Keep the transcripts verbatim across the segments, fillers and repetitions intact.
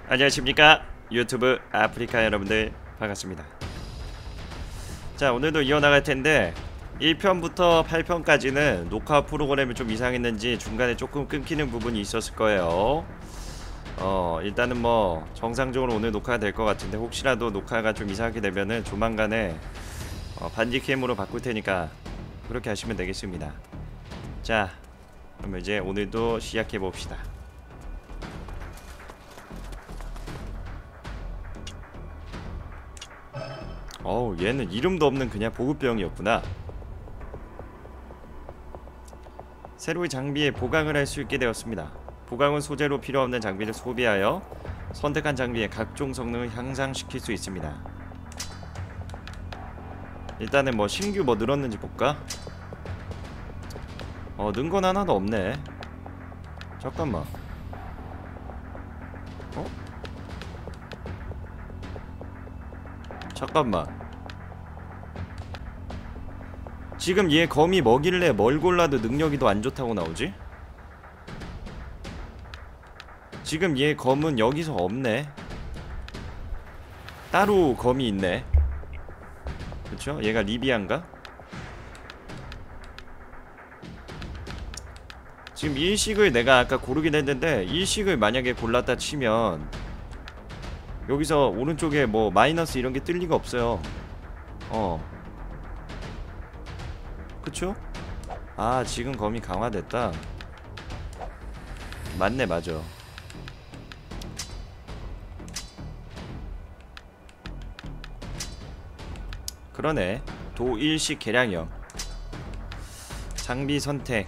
안녕하십니까 유튜브 아프리카 여러분들 반갑습니다. 자, 오늘도 이어나갈 텐데 일 편부터 팔 편까지는 녹화 프로그램이 좀 이상했는지 중간에 조금 끊기는 부분이 있었을 거예요. 어 일단은 뭐 정상적으로 오늘 녹화가 될 것 같은데, 혹시라도 녹화가 좀 이상하게 되면은 조만간에 어, 반디캠으로 바꿀 테니까 그렇게 하시면 되겠습니다. 자, 그럼 이제 오늘도 시작해 봅시다. 어우, 얘는 이름도 없는 그냥 보급병이었구나. 새로운 장비에 보강을 할 수 있게 되었습니다. 보강은 소재로 필요 없는 장비를 소비하여 선택한 장비의 각종 성능을 향상시킬 수 있습니다. 일단은 뭐 신규 뭐 늘었는지 볼까? 어, 는 건 하나도 없네. 잠깐만. 어? 잠깐만. 지금 얘 검이 뭐길래 뭘 골라도 능력이 더 안 좋다고 나오지? 지금 얘 검은 여기서 없네. 따로 검이 있네. 그쵸? 얘가 리비안가? 지금 일식을 내가 아까 고르긴 했는데, 일식을 만약에 골랐다 치면 여기서 오른쪽에 뭐 마이너스 이런게 뜰 리가 없어요. 어 그쵸? 아, 지금 검이 강화됐다. 맞네, 맞아. 그러네. 도일식 개량형. 장비 선택,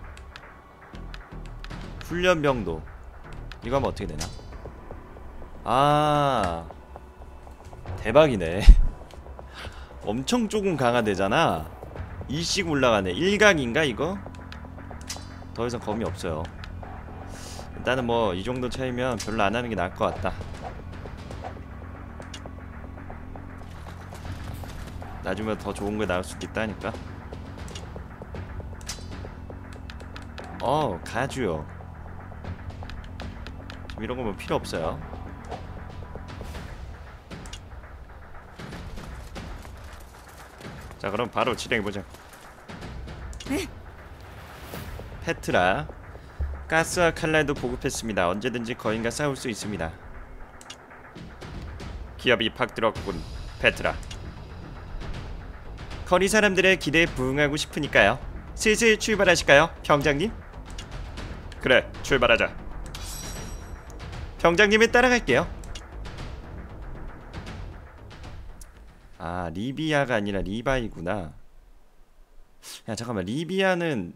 훈련 병도. 이거 하면 어떻게 되나? 아, 대박이네. 엄청 조금 강화되잖아. 이씩 올라가네. 일각인가 이거? 더 이상 검이 없어요. 일단은 뭐 이 정도 차이면 별로 안 하는 게 나을 것 같다. 나중에 더 좋은 거 나올 수도 있다니까. 어, 가주요. 지금 이런 거 뭐 필요 없어요. 자, 그럼 바로 진행해보자. 페트라. 가스와 칼날도 보급했습니다. 언제든지 거인과 싸울 수 있습니다. 기업이 팍 들었군, 페트라. 거리 사람들의 기대에 부응하고 싶으니까요. 슬슬 출발하실까요, 병장님? 그래, 출발하자. 병장님을 따라갈게요. 아, 리비아가 아니라 리바이구나. 야, 잠깐만. 리비아는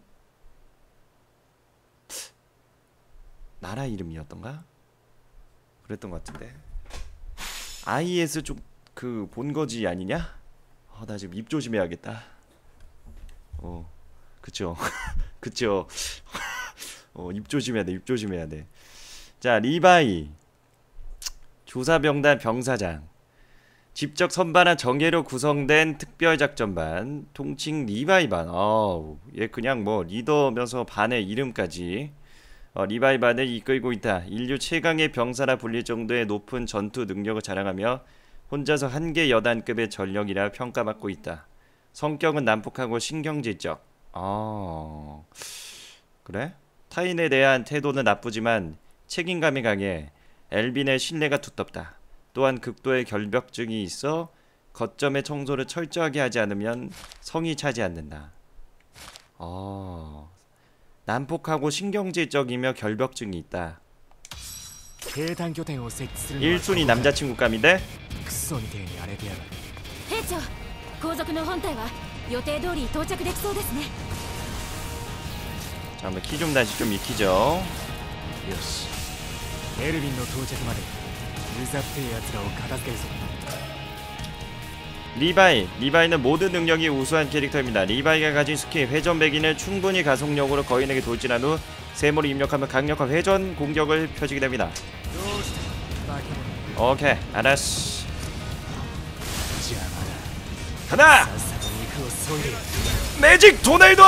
나라 이름이었던가? 그랬던 것 같은데. 아이에스 쪽 그 본거지 아니냐? 어, 나 지금 입 조심해야겠다. 어, 그쵸. 그쵸. 어, 입 조심해야 돼. 입 조심해야 돼. 자, 리바이. 조사병단 병사장. 직접 선발한 정예로 구성된 특별작전반, 통칭 리바이반. 어우, 얘 그냥 뭐 리더면서 반의 이름까지. 어, 리바이반을 이끌고 있다. 인류 최강의 병사라 불릴 정도의 높은 전투 능력을 자랑하며 혼자서 한계 여단급의 전력이라 평가받고 있다. 성격은 난폭하고 신경질적. 아, 그래? 타인에 대한 태도는 나쁘지만 책임감이 강해. 엘빈의 신뢰가 두텁다. 또한 극도의 결벽증이 있어 거점의 청소를 철저하게 하지 않으면 성이 차지 않는다. 어, 난폭하고 신경질적이며 결벽증이 있다. 일 순위 남자친구감인데? 잠깐만, 키 좀 다시 좀 익히죠. 리바이. 리바이는 모든 능력이 우수한 캐릭터입니다. 리바이가 가진 스킬 회전 배기는 충분히 가속력으로 거인에게 돌진한 후 세모를 입력하면 강력한 회전 공격을 펴지게 됩니다. 오케이, 알았어. 가자! 매직 도네이도!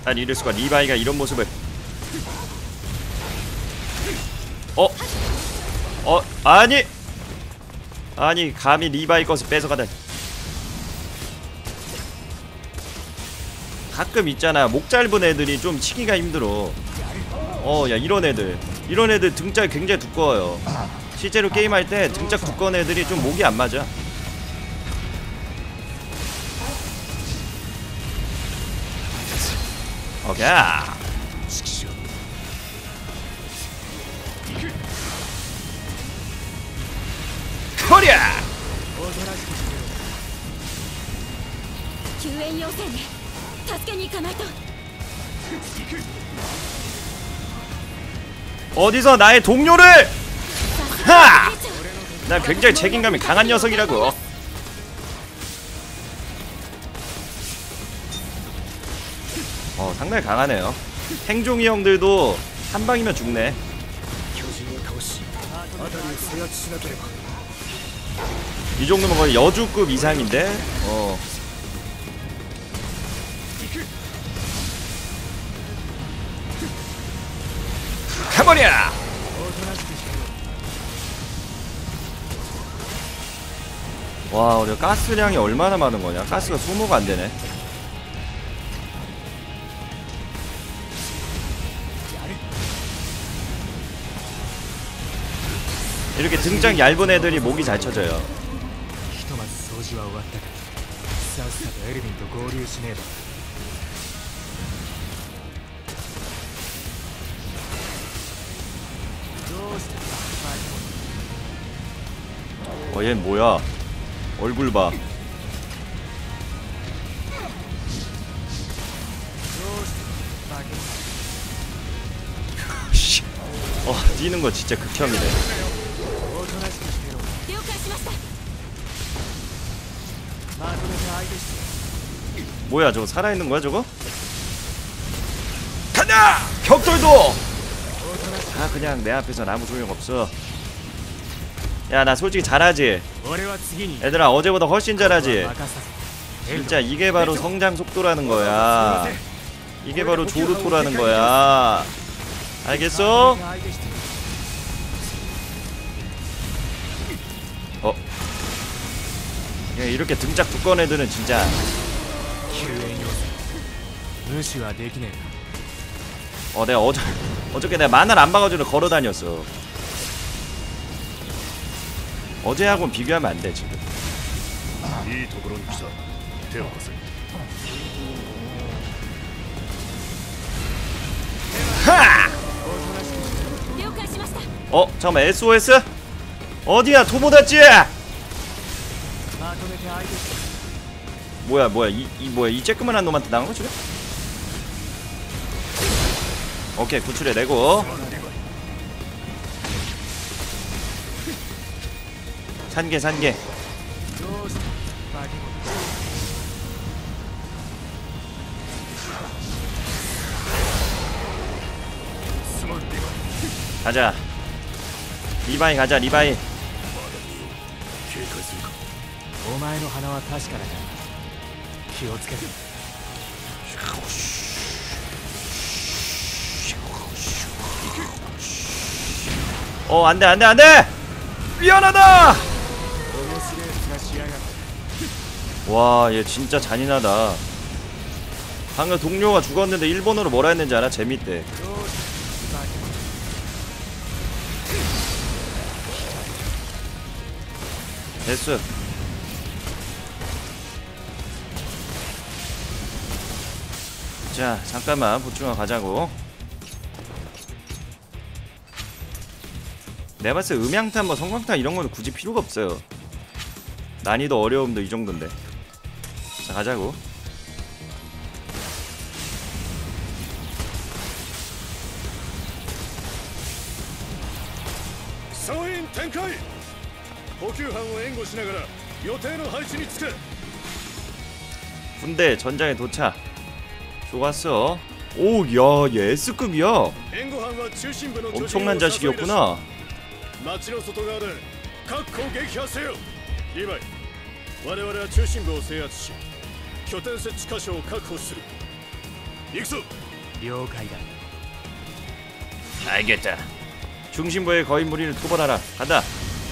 아니 이럴 수가. 리바이가 이런 모습을. 어? 어? 아니! 아니 감히 리바이 것을 뺏어가다니. 가끔 있잖아 목 짧은 애들이 좀 치기가 힘들어. 어 야 이런 애들 이런 애들 등짝이 굉장히 두꺼워요. 실제로 게임할 때 등짝 두꺼운 애들이 좀 목이 안 맞아. 오케이. 코리아! 救援要請ね助けに行かないと 어디서 나의 동료를! 하! 난 굉장히 책임감이 강한 녀석이라고. 어 상당히 강하네요. 행종이 형들도 한 방이면 죽네. 이 정도면 거의 여주급 이상인데. 어. 가버려! 와 우리 가스량이 얼마나 많은 거냐. 가스가 소모가 안 되네. 이렇게 등짝 얇은 애들이 목이 잘 쳐져요. 어, 얘는 뭐야? 얼굴 봐. 어, 뛰는 거 진짜 극혐이네. 뭐야, 저거 살아있는 거야, 저거? 간다! 격돌도! 아, 그냥 내 앞에선 아무 소용없어. 야, 나 솔직히 잘하지? 얘들아, 어제보다 훨씬 잘하지? 진짜 이게 바로 성장 속도라는 거야. 이게 바로 조르토라는 거야. 알겠어? 어? 야, 이렇게 등짝 두꺼운 애들은 진짜 어 내가 어저 어저께 내가 만화를 안 봐가지고 걸어다녔어. 어제하고는 비교하면 안 돼 지금. 하! 어 잠깐만 에스오에스? 어디야 토모다치? 뭐야 뭐야 이, 이 뭐야 이 쬐끄만한 놈한테 나간 거 지금? 오케이 구출해 내고 산개 산개. 가자 리바이 가자 리바이. 어 안돼 안돼 안돼 미안하다. 와 얘 진짜 잔인하다. 방금 동료가 죽었는데 일본어로 뭐라 했는지 알아? 재밌대. 됐어. 자 잠깐만 보충하 가자고. 내가 봤을 때 음향탄 뭐 성광탄 이런 거는 굳이 필요가 없어요. 난이도 어려움도 이 정도인데. 자 가자고. 서인 텐카이!補給班を援護しながら予定の配置につく. 군대 전장에 도착. 좋았어. 오, 야, 얘 S급이야. 엄청난 자식이었구나. 町の外側で各個撃破せよ。リヴァイ、我々は中心部を制圧し拠点設置箇所を確保する。 行くぞ。 了解だ。 알겠다. 중심부의 거인 무리를 토벌하라. 간다.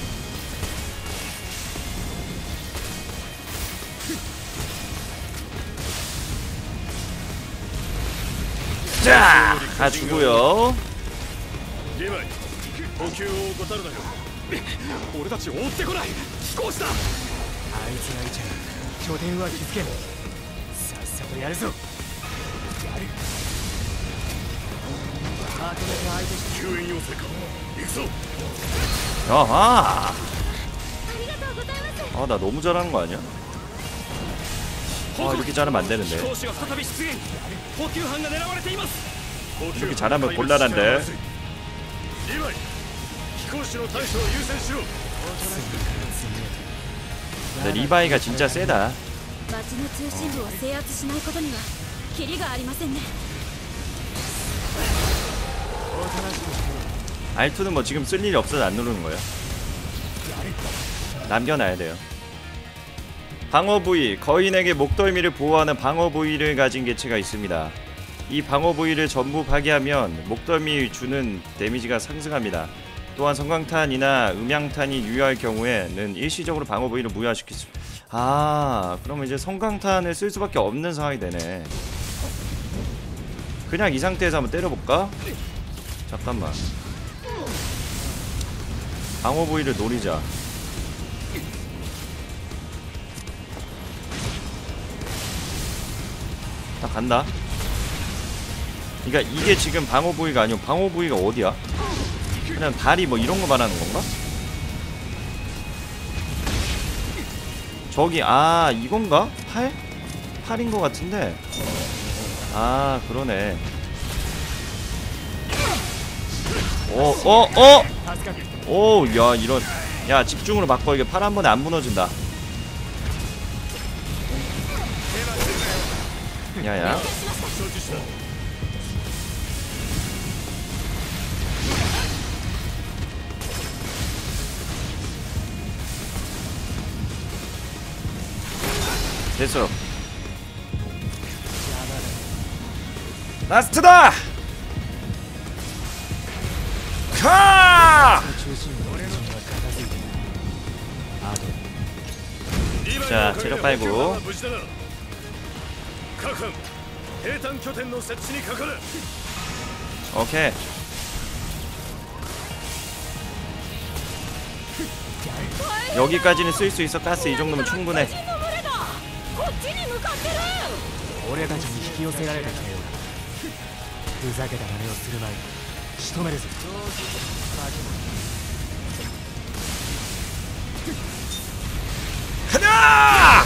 자, 가주고요. リヴァイ補給を怠るなよ。俺たちを追ってこない。飛行士だ。 あいつがいちゃ拠点は築けん。さっさとやるぞ。やる。まとめて相手して救援要請か。行くぞ。 아하. ありがとうございます。 아, 나 너무 잘하는 거 아니야? 아, 이렇게 잘하면 안 되는데. 飛行士が再び出現。補給班が狙われています。 이렇게 잘하면 곤란한데. リヴァイ飛行士の対処を優先しろ。 근데 리바이가 진짜 세다. 町の中心部を制圧しないことにはキリがありませんね。 알투는 뭐 지금 쓸 일이 없어서 안 누르는 거예요. 남겨놔야 돼요. 방어 부위, 거인에게 목덜미를 보호하는 방어 부위를 가진 개체가 있습니다. 이 방어 부위를 전부 파괴하면 목덜미 주는 데미지가 상승합니다. 또한 성광탄이나 음양탄이 유효할 경우에는 일시적으로 방어 부위를 무효화시킬 수. 아, 그러면 이제 성광탄을 쓸 수밖에 없는 상황이 되네. 그냥 이 상태에서 한번 때려볼까? 잠깐만. 방어 부위를 노리자. 딱 간다. 그러니까 이게 지금 방어 부위가 아니고 방어 부위가 어디야? 그냥 다리 뭐 이런 거 말하는 건가? 저기 아 이건가? 팔? 팔인 거 같은데. 아 그러네. 어 어 어! 오 야 이런 야 집중으로 바꿔. 이게 팔 한 번에 안 무너진다. 야야. 됐어. 라스트다. 카! 자, 체력 빨고. 各班兵站拠点の設置にかかる。 오케이. 여기까지는 쓸 수 있어. 가스 이 정도면 충분해. こっちに向かってる。 俺たちに引き寄せられてきたようだ。ふざけた真似をする前に仕留めるぞ。 가자!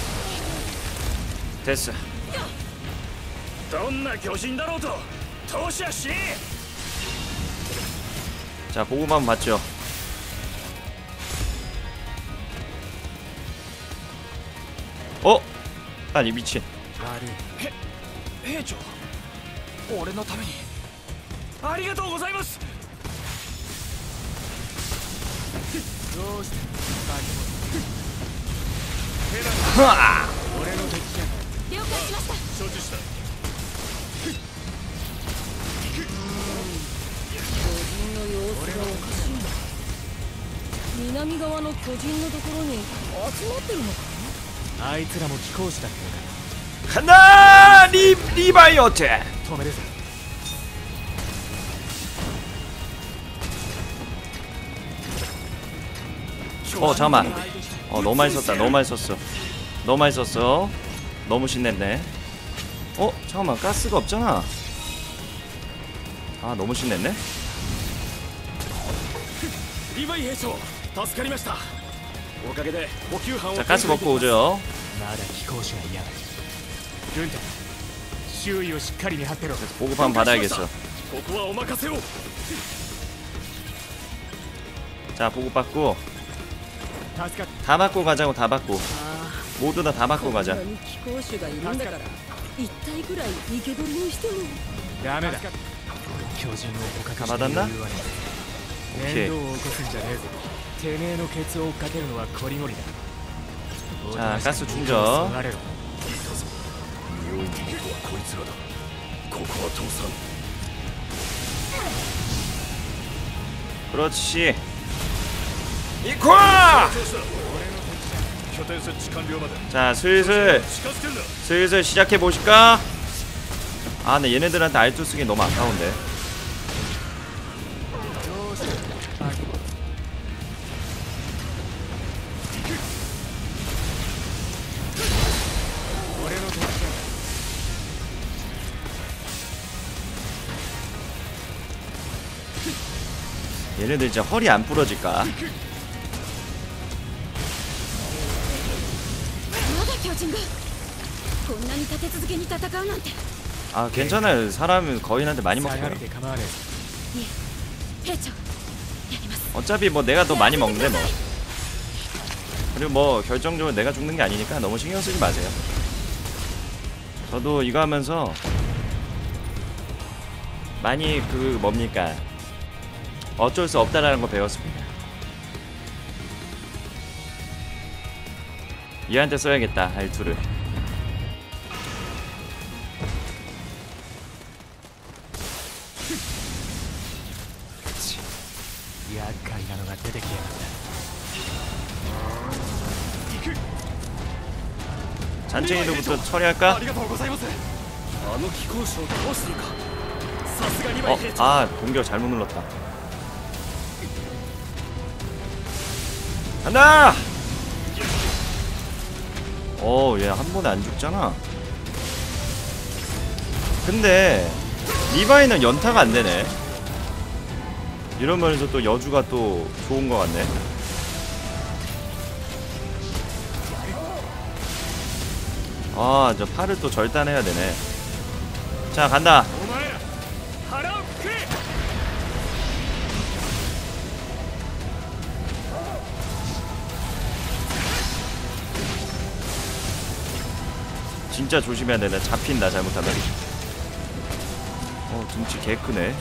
됐어. どんな巨人だろうと投資はしねえ。 자, 보고만 봤죠. 어? 아니 미친. 悪い。 兵長、俺のためにありがとうございます。 どうしては俺の敵じゃ。 了解しました。 承知した。 巨人の様子がおかしいな。南側の巨人のところに集まってるのか。 あいつらも貴公子だったよ 간다! 리, 리바이어트! な。止めるぞ。 어 잠깐만. 어 너무 많이 썼다. 너무 많이 썼어. 너무 많이 썼어. 너무 신냈네. 어 잠깐만. 가스가 없잖아. 아 너무 신냈네. リヴァイ兵長、助かりました。おかげで補給班を 자 가스 먹고 오죠. まだ貴公子が嫌だ。軍隊、周囲をしっかり見張ってろ。 보급함 받아야겠어. ここはお任せを。 자 보급 받고 助かっ 다 받고 가자고. 다 받고 모두 다 다 받고 가자. こんなに貴公子がいるんだから一体ぐらい生け捕りにしても。 ダメだ。巨人を捕獲してたまらんな。 余裕はねえ。 오케이. 面倒を起こすんじゃねえぞ。てめえのケツを追っかけるのはコリゴリだ。 자 가스 충전. 逃れろ。 いたぞ。妙にいるのはこいつらだ。 ここは倒さん。 그렇지. 이퀄! 拠点設置完了まで 자, 슬슬 近づけんな。 슬슬 시작해 보실까? 아, 근데 얘네들한테 알투 쓰기 너무 아까운데. どうしてあ俺の敵だ。 얘네들 진짜 허리 안 부러질까? まだ巨人がこんなに立て続けに戦うなんて。 아, 괜찮아요. 사람은 거인한테 많이 下が 먹혀요. れて構わね兵長やります。 어차피 뭐 내가 더 많이 먹는데 뭐. 그리고 뭐 결정적으로 내가 죽는 게 아니니까 너무 신경 쓰지 마세요. 저도 이거 하면서 많이 그 뭡니까? 어쩔 수 없다라는 거 배웠습니다. 얘한테 써야겠다, 알투를. え。厄介なのが出てきやがった。 잔챙이도부터 처리할까? ありがとうございます。あの飛行士を倒していいか。さすがリヴァ 어, イ兵長。 아, 공격 잘못 눌렀다. 간다! 어, 얘 한 번에 안 죽잖아. 근데 리바이는 연타가 안 되네. 이러면서 또 여주가 또 좋은 것 같네. 아, 저 팔을 또 절단해야 되네. 자, 간다. お前ら腹をくれ。 진짜 조심해야 돼. 나 잡힌다 잘못하면. 어, 등치 개 크네.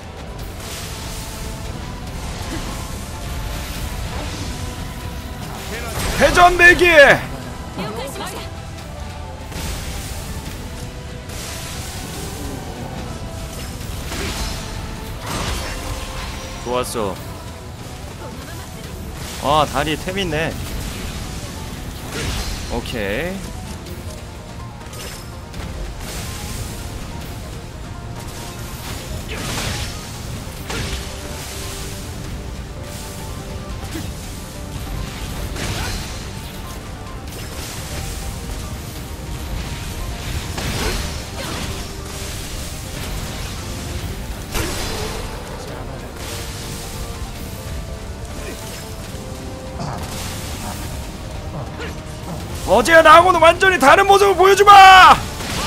회전배기! 了解しました。 좋았어. 아, 다리 템 있네. 오케이. 어제 나하고는 완전히 다른 모습을 보여주마!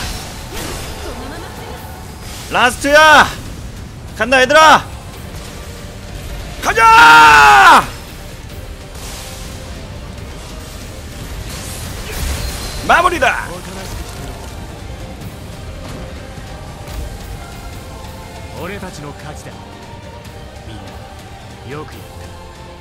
라스트야! 간다 얘들아! 가자! 마무리다! おとなしくしてろ。俺たちの勝ちだ。みんなよくやった。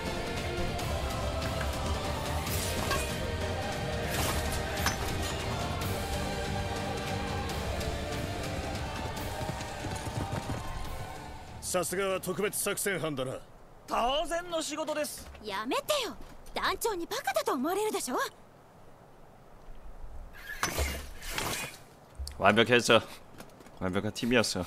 さすがは特別作戦班だな。 当然の仕事です。 やめてよ。団長にバカだと思われるでしょ。 완벽했어. 완벽한 팀이었어.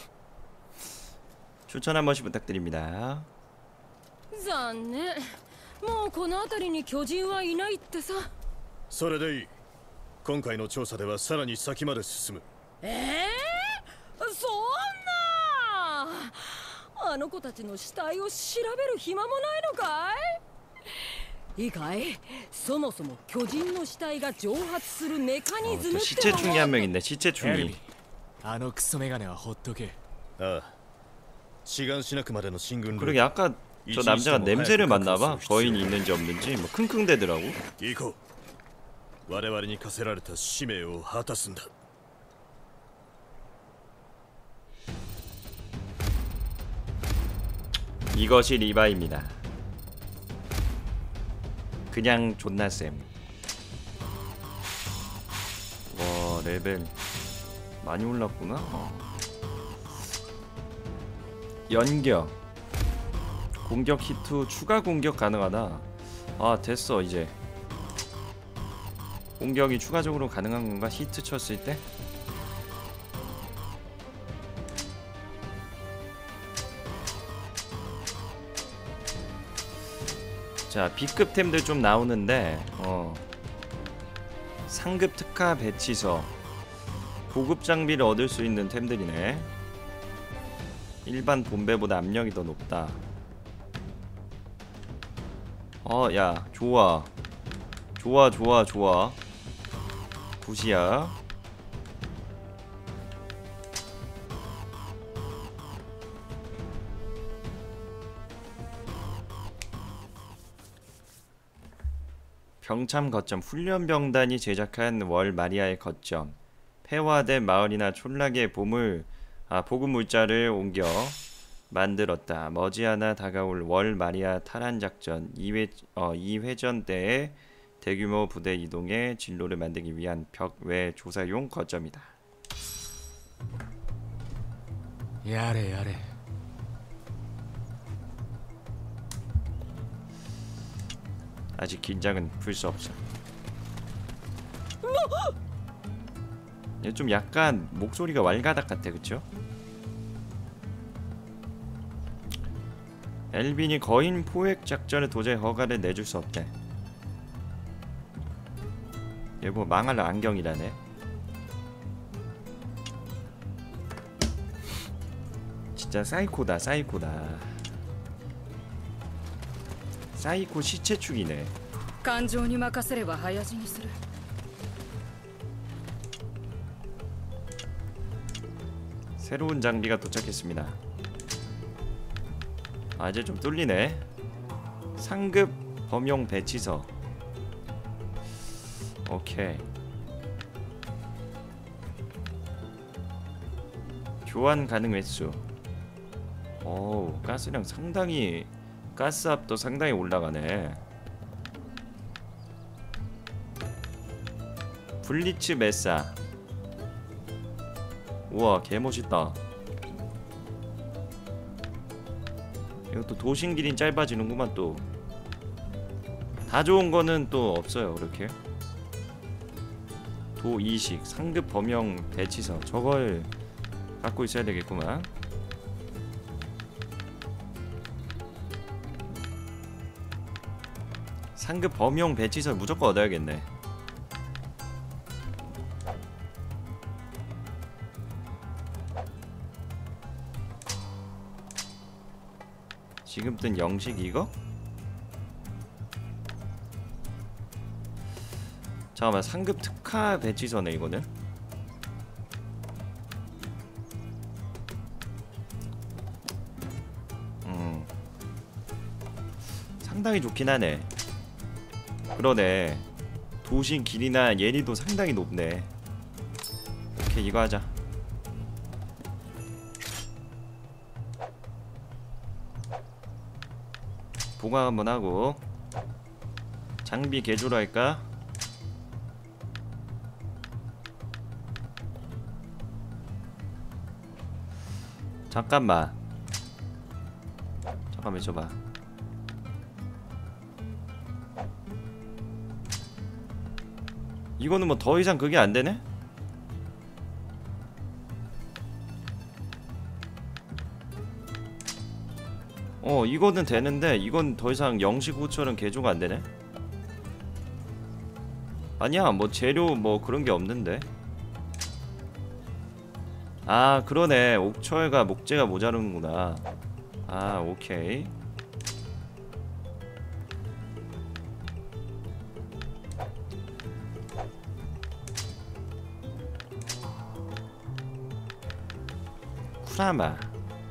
추천 한 번씩 부탁드립니다. 残念。もうこの辺りに巨人はいないってさ。 それでいい。今回の調査ではさらに先まで進む。 ええー、そんな。あの子たちの死体を調べる暇もないのかい。いいかい。そもそも巨人の死体が蒸発するメカニズム 어, って 시체충이 한 명 있네. エル 시체충이. ミあのクソメガネはほっとけ。 ああ。志願しなくまでの進軍ルート。 그러게 아까 저 남자가 냄새를 맡나봐. 거인이 있는지 없는지 뭐 킁킁대더라고. 行こう。我々に課せられた使命を果たすんだ。 이것이 리바입니다. 그냥 존나 쌤. 와, 레벨 많이 올랐구나. 어. 연격 공격 히트 후 추가 공격 가능하다. 아 됐어. 이제 공격이 추가적으로 가능한 건가? 히트 쳤을 때? 자 B급템들 좀 나오는데 어 상급 특화 배치서 고급 장비를 얻을 수 있는 템들이네. 일반 본배보다 압력이 더 높다. 어 야 좋아 좋아 좋아 좋아 굿이야. 병참 거점 훈련병단이 제작한 월 마리아의 거점 폐화된 마을이나 촌락의 보물 아 보급 물자를 옮겨 만들었다. 머지않아 다가올 월 마리아 탈환 작전 이 회 어 이 회전 때에 대규모 부대 이동의 진로를 만들기 위한 벽외 조사용 거점이다. やれやれ 아직 긴장은 풀 수 없어. 얘 좀 약간 목소리가 왈가닥 같아, 그쵸? 엘빈이 거인 포획 작전을 도저히 허가를 내줄 수 없대. 얘 뭐 망할 안경이라네. 진짜 사이코다, 사이코다. 사이코 시체축이네. 感情に任せれば早死にする 새로운 장비가 도착했습니다. 아 이제 좀 뚫리네. 상급 범용 배치서. 오케이. 교환 가능 횟수. 어우 가스량 상당히 가스압도 상당히 올라가네. 블리츠 메사. 우와 개멋있다. 이것도 도신길이 짧아지는구만 또. 다 좋은 거는 또 없어요 그렇게. 도이식 상급 범용 배치서 저걸 갖고 있어야 되겠구만. 상급 범용 배치서 무조건 얻어야겠네. 지금 뜬 영식 이거? 잠깐만 상급 특화 배치서네 이거는. 음 상당히 좋긴 하네. 그러네. 도신 길이나 예리도 상당히 높네. 오케이 이거 하자. 보강 한번 하고 장비 개조로 할까? 잠깐만 잠깐만 있어봐. 이거는 뭐 더 이상 그게 안 되네? 어 이거는 되는데 이건 더 이상 영시구처럼 개조가 안 되네? 아니야 뭐 재료 뭐 그런 게 없는데. 아 그러네 옥철과 목재가 모자르는구나. 아 오케이. 쿠라마.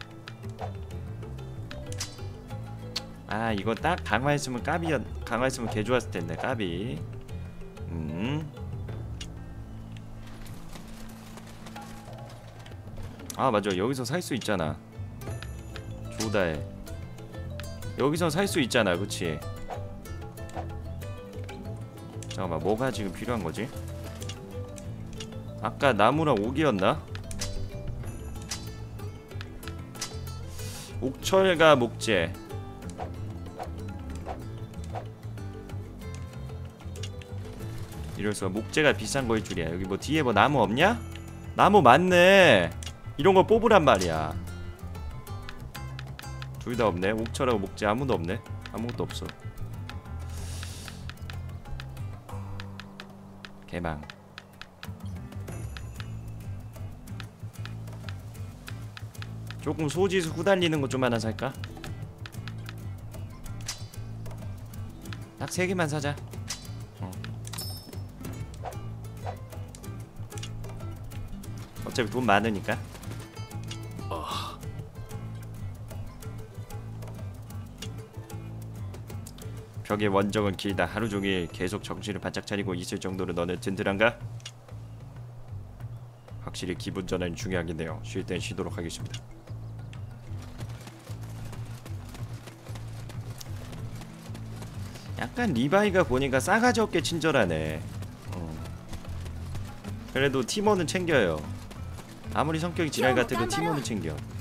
아 이거 딱 강화했으면 까비 강화했으면 개 좋았을 텐데 까비. 음. 아 맞아 여기서 살 수 있잖아. 조다해. 여기서 살 수 있잖아 그치? 잠깐만 뭐가 지금 필요한 거지? 아까 나무랑 옥이었나? 옥철과 목재. 이럴수가 목재가 비싼 거일 줄이야. 여기 뭐 뒤에 뭐 나무 없냐? 나무 많네. 이런 거 뽑으란 말이야. 둘 다 없네. 옥철하고 목재 아무도 없네. 아무것도 없어. 개망. 조금 소지수 후달리는 것 좀 하나 살까? 딱 세 개만 사자. 어. 어차피 돈 많으니까. 어. 벽의 원정은 길다. 하루 종일 계속 정신을 바짝 차리고 있을 정도로 너는 든든한가? 확실히 기분 전환이 중요하겠네요. 쉴 땐 쉬도록 하겠습니다. 약간 리바이가 보니까 싸가지 없게 친절하네. 어. 그래도 팀원은 챙겨요. 아무리 성격이 지랄 같아도 팀원은 챙겨.